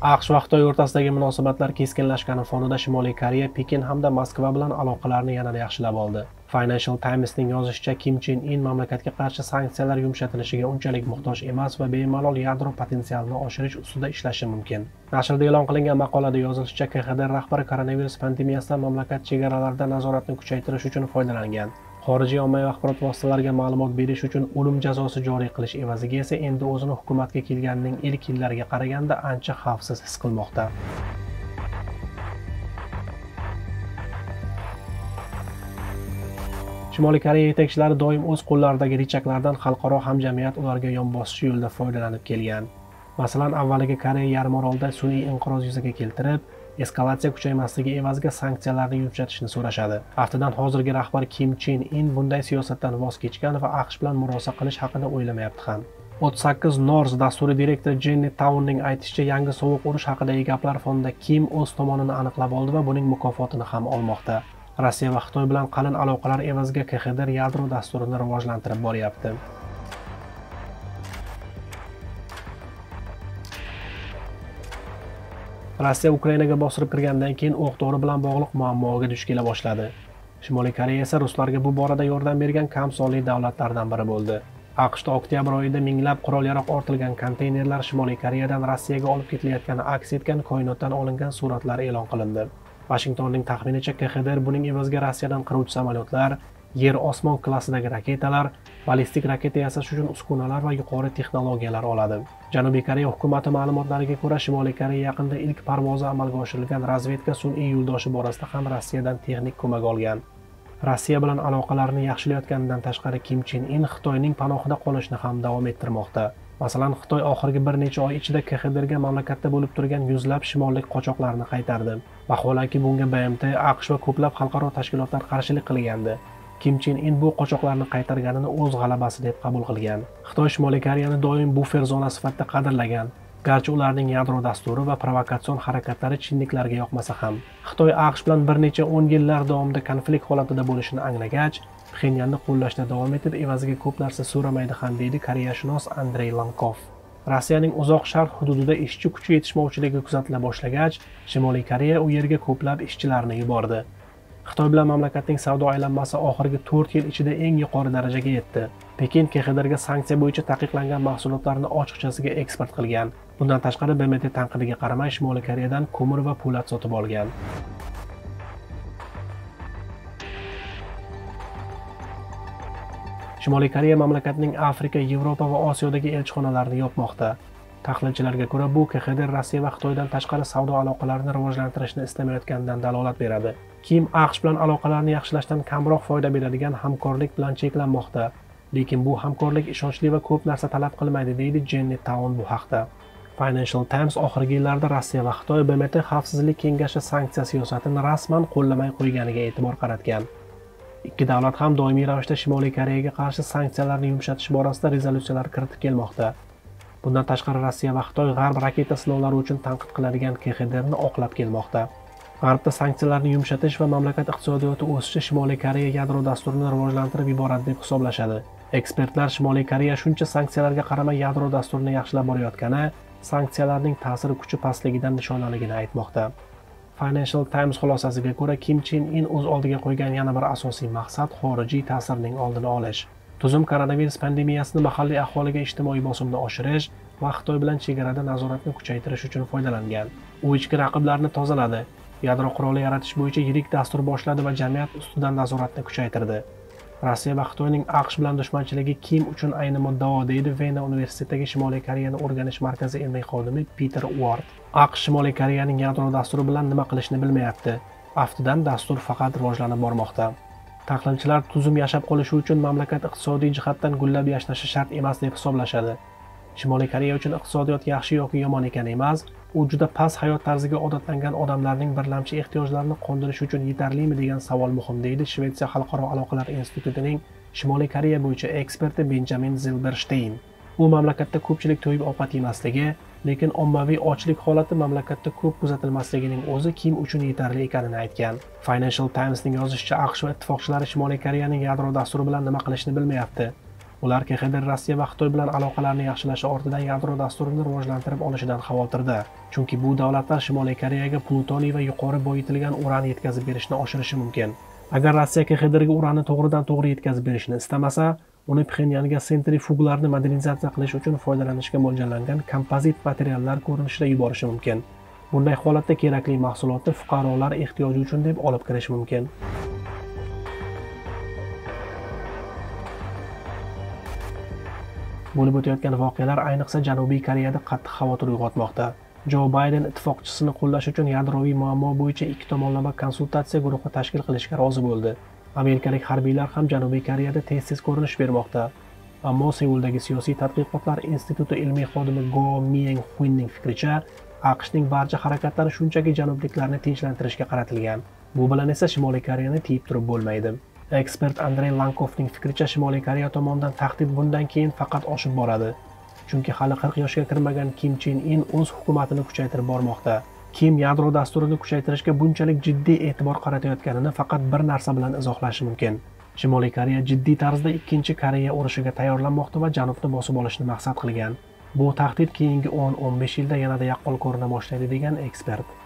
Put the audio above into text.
AQSh va Xitoy o'rtasidagi munosabatlar keskinlashgani fonida Shimoliy Koreya Pekin hamda Moskva bilan aloqalarni yanada yaxshilab oldi. Financial Times'ning yozishicha, Kim Chen In mamlakatga qarshi sanksiyalar yumshatilishiga unchalik muhtoj emas va bemalol yadro potensialini oshirish ustida ishlashi mumkin. Nashrda e'lon qilingan maqolada yozilishicha, KXDR rahbari koronavirus pandemiyasidan mamlakat chegaralarida nazoratni kuchaytirish uchun foydalangan. Xorijiy ommaviy axborot vositalariga ma'lumot berish uchun o'lim jazosi joriy qilish evaziga esa endi o'zini hukumatga kelganining ilk yillariga qaraganda ancha xavfsiz his qilmoqda. Shimoliy Koreya yetakchilari doim o'z qo'llaridagi richaklardan xalqaro hamjamiyat ularga yon bosishi yo'lida foydalanib kelgan. Masalan, avvaliga Koreya yarimorolida sun'iy inqiroz yuzaga keltirib, eskalatsiya kuchaymasligi evaziga sanksiyalarni yumshatishni so'rashadi. Aftidan hozirgi rahbar Kim Chen In bunday siyosatdan voz kechgan va AQSh bilan murosa qilish haqida o'ylamayapti ham. 38 North dasturi direktori Jenny Taunning aytishicha, yangi sovuq urush haqidagi gaplar fonida Kim o'z tomonini aniqlab oldi va buning mukofotini ham olmoqda. Rossiya va Xitoy bilan qalin aloqalar evaziga KXDR yadro dasturini rivojlantirib boryapti. Rossiya Ukrainaga bostirib kirgandan keyin o'q-dori bilan bog'liq muammoga duch kela boshladi. Shimoliy Koreya esa ruslarga bu borada yordam bergan kam sonli davlatlardan biri bo'ldi. AQShda oktyabr oyida minglab qurol-yarog' ortilgan konteynerlar Shimoliy Koreyadan Rossiyaga olib ketilayotgani aks etgan koinotdan olingan suratlar e'lon qilindi. Washingtonning taxminicha, KXDR buning evaziga Rossiyadan qiruvchi samolyotlar, yer-osmon klassidagi raketalar, ballistik raketa yasash uchun uskunalar va yuqori texnologiyalar oladi. Janubiy Koreya hukumati ma'lumotlariga ko'ra, Shimoliy Koreya yaqinda ilk parvozi amalga oshirilgan razvedka sun'iy yo'ldoshi borasida ham Rossiyadan texnik ko'mak olgan. Rossiya bilan aloqalarni yaxshilayotganidan tashqari, Kim Chen In Xitoyning panohida qolishni ham davom ettirmoqda. Masalan, Xitoy oxirgi bir necha oy ichida KXDRga mamlakatda bo'lib turgan yuzlab shimollik qochoqlarni qaytardi. Vaholanki bunga BMT, AQSh va ko'plab xalqaro tashkilotlar qarshilik qilgandi. Kim Chen In bu qochoqlarni qaytarganini o'z g'alabasi deb qabul qilgan. Xitoy Shimoliy Koreyani doim bufer zona sifatida qadrlagan. Garchi ularning yadro dasturi va provokatsion harakatlari chinniklarga yoqmasa ham. Xitoy AQSh bilan bir necha 10 yillar davomida konflikt holatida bo'lishini anglagach, Pxenyanni qo'llashda davom etib, evaziga ko'p narsa so'ramaydi ham, deydi koreyashunos Andrey Lankov. Rossiyaning uzoq sharq hududida ishchi kuchi yetishmovchiligi kuzatila boshlagach, Shimoliy Koreya u yerga ko'plab ishchilarni yubordi. Xitoy bilan mamlakatning savdo aylanmasi oxirgi 4 yil ichida eng yuqori darajaga yetdi. Pekin KXDRga sanksiya bo'yicha taqiqlangan mahsulotlarni ochiqchasiga eksport qilgan. Bundan tashqari, BMT tanqidiga qaramay Shimoliy Koreyadan ko'mir va po'lat sotib olgan. Shimoliy Koreya mamlakatining Afrika, Yevropa va Osiyodagi elchixonalarini yopmoqda. Tahlilchilarga ko'ra, bu KXDR Rossiya va Xitoydan tashqari savdo aloqalarini rivojlantirishni istamayotganidan dalolat beradi. Kim AQSh bilan aloqalarni yaxshilashdan kamroq foyda beradigan hamkorlik bilan cheklanmoqda. Lekin bu hamkorlik ishonchli va ko'p narsa talab qilmaydi, deydi Jenny Taun bu haqda. Financial Times oxirgi yillarda Rossiya va Xitoy BMT Xavfsizlik kengashi sanksiya siyosatini rasman qo'llamay qo'yganiga e'tibor qaratgan. Ikki davlat ham doimiy ravishda Shimoliy Koreyaga qarshi sanksiyalarni yumshatish borasida rezolyutsiyalar kiritib kelmoqda. Bundan tashqari, Rossiya va Xitoy G'arb raketa sinovlari uchun tanqid qiladigan KXDRni oqlab kelmoqda. G'arbda sanksiyalarni yumshatish va mamlakat iqtisodiyoti o'sishi Shimoliy Koreya yadro dasturini rivojlantirib yuboradi deb hisoblashadi. Ekspertlar Shimoliy Koreya shuncha sanksiyalarga qaramay yadro dasturini yaxshilab borayotgani, sanksiyalarning ta'siri kuchi pastligidan nishonlanligini aytmoqda. Financial Times xulosasiga ko'ra, Kim Chen In o'z oldiga qo'ygan yana bir asosiy maqsad xorijiy ta'sirning oldini olish. Tuzum koronavirus pandemiyasini mahalliy aholiga ijtimoiy bosimni oshirish va Xitoy bilan chegarada nazoratni kuchaytirish uchun foydalangan. U ichki raqiblarni tozaladi, yadro quroli yaratish bo'yicha yirik dastur boshladi va jamiyat ustidan nazoratni kuchaytirdi. Rossiya va Xitoyning AQSh bilan dushmanchiligi Kim uchun ayni muddao, deydi Vena universitetidagi Shimoliy Koreyani o'rganish markazi ilmiy xodimi Peter Ward. AQSh Shimoliy Koreyaning yadro dasturi bilan nima qilishni bilmayapti. Aftidan dastur faqat rivojlanib bormoqda. Tahlilchilar tuzum yashab qolishi uchun mamlakat iqtisodiy jihatdan gullab yashnashi shart emas deb hisoblashadi. Shimoliy Koreya uchun iqtisodiyot yaxshi yoki yomon ekani emas, u juda past hayot tarziga odatlangan odamlarning birlamchi ehtiyojlarini qondirish uchun yetarlimi degan savol muhim, deydi Shvetsiya Xalqaro aloqalar institutining Shimoliy Koreya bo'yicha eksperti Benjamin Zilberstein. U mamlakatda ko'pchilik to'yib ovqat yemasligi, lekin ommaviy ochlik holati mamlakatda ko'p kuzatilmasligining o'zi Kim uchun yetarli ekanini aytgan. Financial Times'ning yozishicha, AQSh va ittifoqchilari Shimoliy Koreyaning yadro dasturi bilan nima qilishni bilmayapti. Ular KXDR Rossiya va Xitoy bilan aloqalarni yaxshilashi ortidan yadro dasturini rivojlantirib olishidan xavotirda. Chunki bu davlatlar Shimoliy Koreyaga plutoniy va yuqori boyitilgan uran yetkazib berishni oshirishi mumkin. Agar Rossiya KXDRga uranni to'g'ridan-to'g'ri yetkazib berishni istamasa, uni Pxenyanga sentrifuglarni modernizatsiya qilish uchun foydalanishga mo'ljallangan kompozit materiallar ko'rinishida yuborishi mumkin. Bunday holatda kerakli mahsulotni fuqarolar ehtiyoji uchun deb olib kirish mumkin. Bo'lib o'tayotgan voqealar ayniqsa Janubiy Koreyada qattiq xavotir uyg'otmoqda. Jo Bayden ittifoqchisini qo'llash uchun yadroviy muammo bo'yicha ikki tomonlama konsultatsiya guruhi tashkil qilishga rozi bo'ldi. Amerikalik harbiylar ham Janubiy Koreyada tez-tez ko'rinish bermoqda. Ammo Seuldagi siyosiy tadqiqotlar instituti ilmiy xodimi Go Myeng-Hunning fikricha, AQShning barcha harakatlari shunchaki janubliklarni tinchlantirishga qaratilgan. Bu bilan esa Shimoliy Koreyani tiyib turib bo'lmaydi. Ekspert Andrey Lankovning fikricha, Shimoliy Koreya tomonidan tahdid bundan keyin faqat oshib boradi. Chunki hali 40 yoshga kirmagan Kim Chen In o'z hukumatini kuchaytirib bormoqda. Kim yadro dasturini kuchaytirishga bunchalik jiddiy e'tibor qaratayotganini faqat bir narsa bilan izohlashi mumkin. Shimoliy Koreya jiddiy tarzda ikkinchi Koreya urushiga tayyorlanmoqda va janubni bosib olishni maqsad qilgan. Bu tahdid keyingi 10-15 yilda yanada yaqqol ko'rina boshlaydi degan ekspert.